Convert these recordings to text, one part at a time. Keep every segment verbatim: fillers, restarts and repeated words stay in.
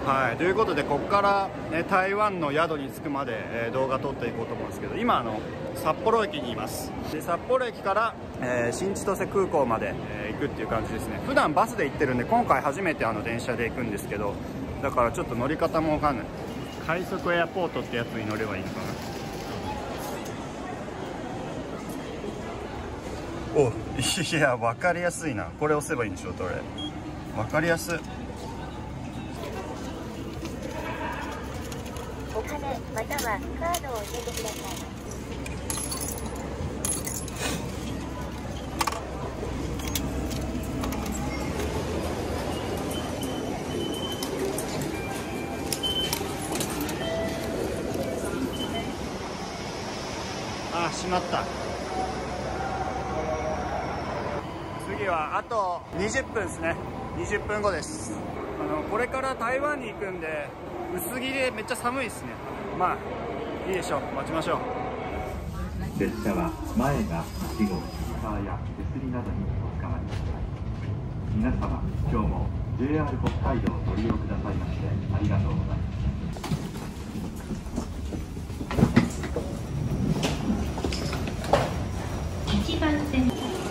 はい、ということでここから、ね、台湾の宿に着くまで、えー、動画撮っていこうと思うんですけど、今あの札幌駅にいます。で札幌駅から、えー、新千歳空港まで、えー、行くっていう感じですね。普段バスで行ってるんで、今回初めてあの電車で行くんですけど、だからちょっと乗り方もわかんない。快速エアポートってやつに乗ればいいのかな。お、いや分かりやすいな。これ押せばいいんでしょ。これ分かりやすい。 お金またはカードを入れてください。 あ、閉まった。次はあとにじゅっぷんですね。にじゅっぷんごです。あのこれから台湾に行くんで、薄着でめっちゃ寒いですね。まあいいでしょう、待ちましょう。 列車は前がはしご、カーや手すりなどにお使わりください。皆様、今日も ジェイアール 北海道をご利用くださいましてありがとうございます。 一番線。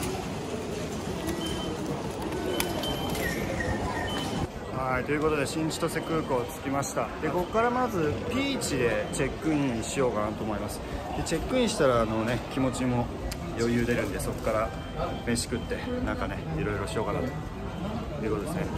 はい、ということで新千歳空港着きました。でここからまずピーチでチェックインしようかなと思います。でチェックインしたらあの、ね、気持ちも余裕出るんで、そこから飯食ってなんかねいろいろしようかなということですね。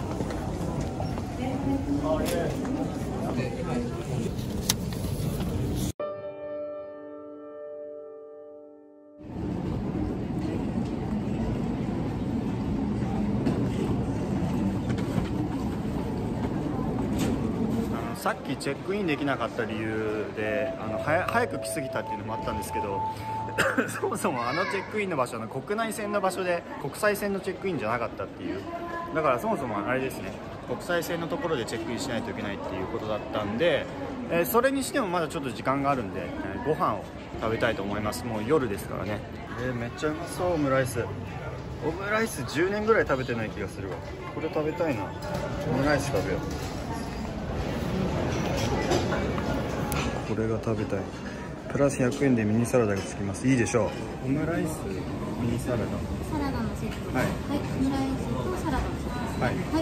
さっきチェックインできなかった理由であのは早く来すぎたっていうのもあったんですけどそもそもあのチェックインの場所の国内線の場所で国際線のチェックインじゃなかったっていう。だからそもそもあれですね、国際線のところでチェックインしないといけないっていうことだったんで、えー、それにしてもまだちょっと時間があるんで、えー、ご飯を食べたいと思います。もう夜ですからね。えー、めっちゃうまそう。オムライスオムライスじゅうねんぐらい食べてない気がするわ。これ食べたいな。オムライス食べよう。これが食べたい。プラスひゃくえんでミニサラダがつきます。いいでしょう。オムライスミニサラダ、 サラダのセット。 はい、 はい、オムライスとサラダのセットです。 はい、 はい。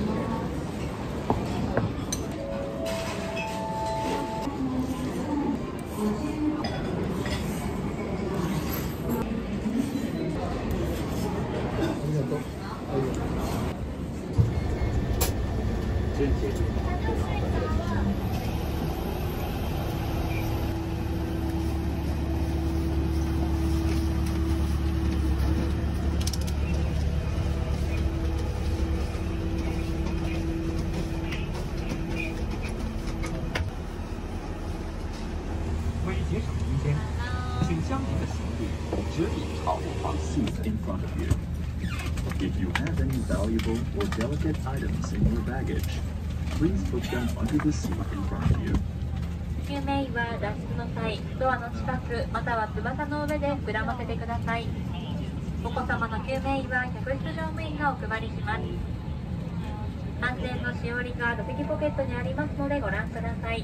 节省空间，请将您的行李折叠好放 seats in front of you. If you have any valuable or delicate items in your baggage, please put them under the seat in front of you. 救命員は脱出の際、ドアの近くまたは翼の上で膨らませてください。お子様の救命員は客室乗務員がお配りします。安全のしおりが座席ポケットにありますのでご覧ください。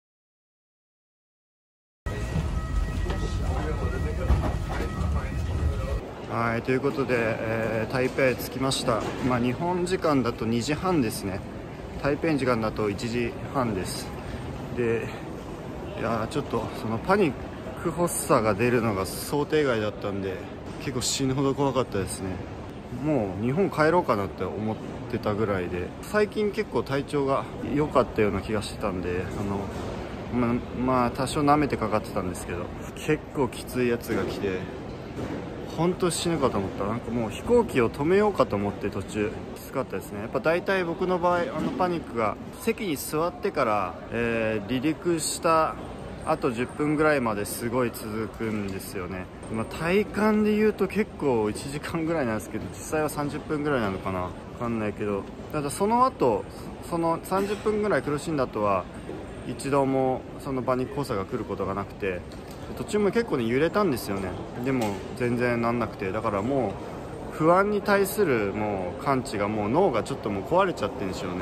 はい、ということで、えー、台北着きました。まあ、日本時間だとにじはんですね。台北時間だといちじはんです。で、いやちょっとそのパニック発作が出るのが想定外だったんで、結構死ぬほど怖かったですね。もう日本帰ろうかなって思ってたぐらいで、最近結構体調が良かったような気がしてたんで、あのま, まあ多少舐めてかかってたんですけど、結構きついやつが来て本当死ぬかと思った。なんかもう飛行機を止めようかと思って、途中きつかったですね。やっぱ大体僕の場合、あのパニックが席に座ってから、えー、離陸したあとじゅっぷんぐらいまですごい続くんですよね。まあ、体感で言うと結構いちじかんぐらいなんですけど、実際はさんじゅっぷんぐらいなのかな、わかんないけど、ただその後そのさんじゅっぷんぐらい苦しんだ後は一度もそのパニック発作が来ることがなくて、途中も結構ね揺れたんですよね。でも全然なんなくて、だからもう不安に対するもう感知が、もう脳がちょっともう壊れちゃってるんでしょうね。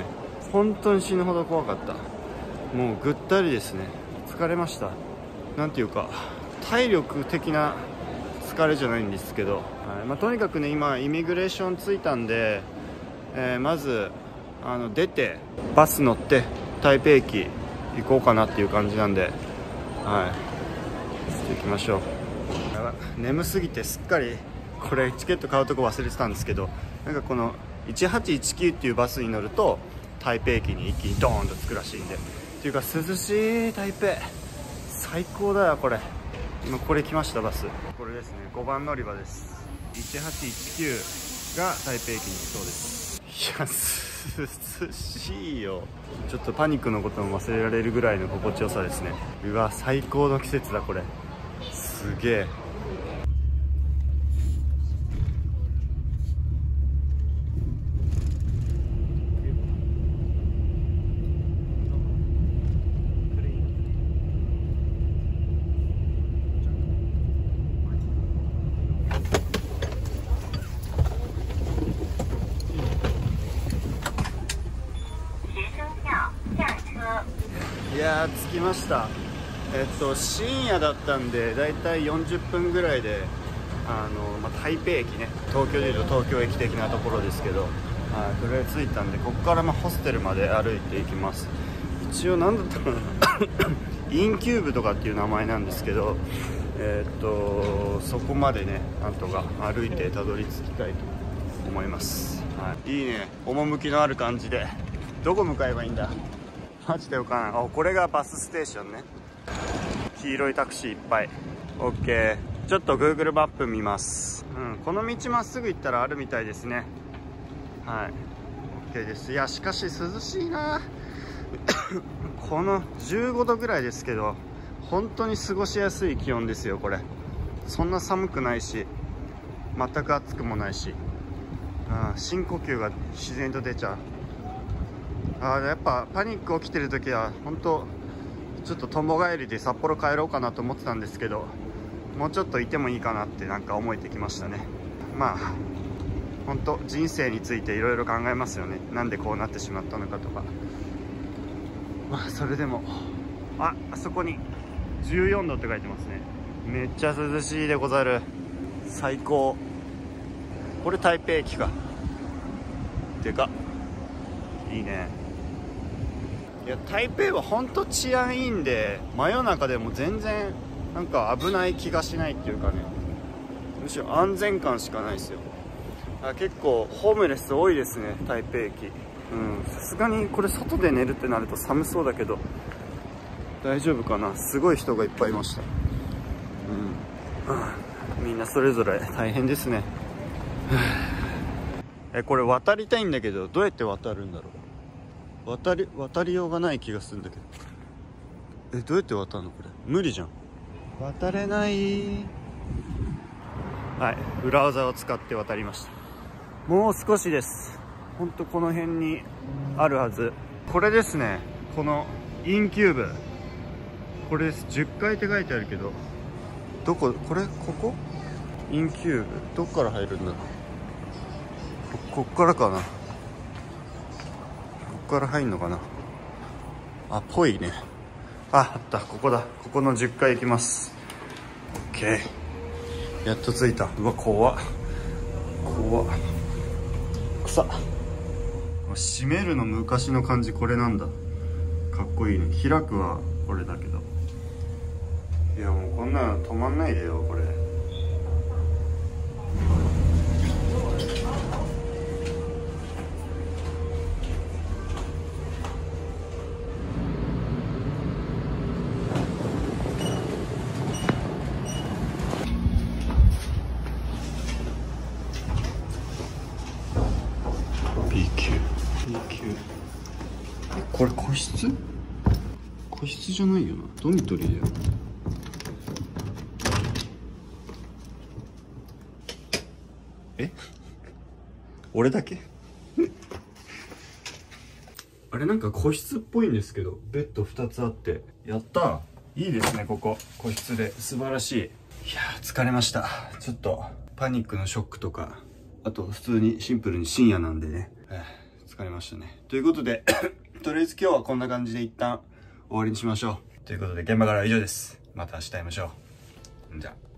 本当に死ぬほど怖かった。もうぐったりですね。疲れました。なんていうか体力的な疲れじゃないんですけど、はいまあ、とにかくね今イミグレーション着いたんで、えー、まずあの出てバス乗って台北駅行こうかなっていう感じなんで、はいちょっと行きましょう。やばい、眠すぎてすっかりこれチケット買うとこ忘れてたんですけど、なんかこのいちはちいちきゅうっていうバスに乗ると台北駅に一気にドーンと着くらしいんで、っていうか涼しい台北最高だよ。これ今これ来ました。バスこれですね、ごばん乗り場です。いちはちいちきゅうが台北駅に行きそうです。いや涼しいよ。ちょっとパニックのことも忘れられるぐらいの心地よさですね。うわ最高の季節だこれ、すげえ。いやー着きました。えっと深夜だったんでだいたいよんじゅっぷんぐらいであの、まあ、台北駅ね、東京でいうと東京駅的なところですけど、はい、とりあえず着いたんでここからまあホステルまで歩いていきます。一応何だったかなインキューブとかっていう名前なんですけど、えっとそこまでねなんとか歩いてたどり着きたいと思います。はい、いいね、趣のある感じで。どこ向かえばいいんだマジでわからない。あ、これがバスステーションね。黄色いタクシーいっぱい。 OK、 ちょっと Google マップ見ます。うん、この道まっすぐ行ったらあるみたいですね。はい OK です。いやしかし涼しいなこのじゅうごどぐらいですけど本当に過ごしやすい気温ですよ。これそんな寒くないし全く暑くもないし、うん、深呼吸が自然と出ちゃう。あやっぱパニック起きてる時は本当ちょっととんぼ帰りで札幌帰ろうかなと思ってたんですけど、もうちょっといてもいいかなってなんか思えてきましたね。まあ本当人生についていろいろ考えますよね。なんでこうなってしまったのかとか。まあそれでもああそこにじゅうよんどって書いてますね。めっちゃ涼しいでござる。最高。これ台北駅か。でかいいね。いや台北は本当治安いいんで真夜中でも全然なんか危ない気がしないっていうかね、むしろ安全感しかないですよ。あ結構ホームレス多いですね台北駅。うんさすがにこれ外で寝るってなると寒そうだけど大丈夫かな。すごい人がいっぱいいました。うん、みんなそれぞれ大変ですねえこれ渡りたいんだけどどうやって渡るんだろう。渡り渡りようがない気がするんだけど。えどうやって渡るのこれ。無理じゃん。渡れない。はい裏技を使って渡りました。もう少しです。ほんとこの辺にあるはず。これですね、このインキューブこれです。じゅっかいって書いてあるけどどここれここインキューブどっから入るんだろう。こっからかな。こっから入んのかなあ。ぽいね。ああったここだ。ここのじゅっかい行きます。 OK やっと着いた。うわ怖っ怖っ草。閉めるの昔の感じこれなんだ。かっこいいね。開くはこれだけど、いやもうこんなの止まんないでよこれ。ビーきゅう ビーきゅう えこれ個室個室じゃないよな。ドミトリーだよ。え俺だけあれなんか個室っぽいんですけどベッドふたつあって。やったーいいですねここ個室で。素晴らしい。いやー疲れました。ちょっとパニックのショックとかあと普通にシンプルに深夜なんでね、えー疲れましたね。ということでとりあえず今日はこんな感じで一旦終わりにしましょう。ということで現場からは以上です。また明日会いましょう。じゃあ。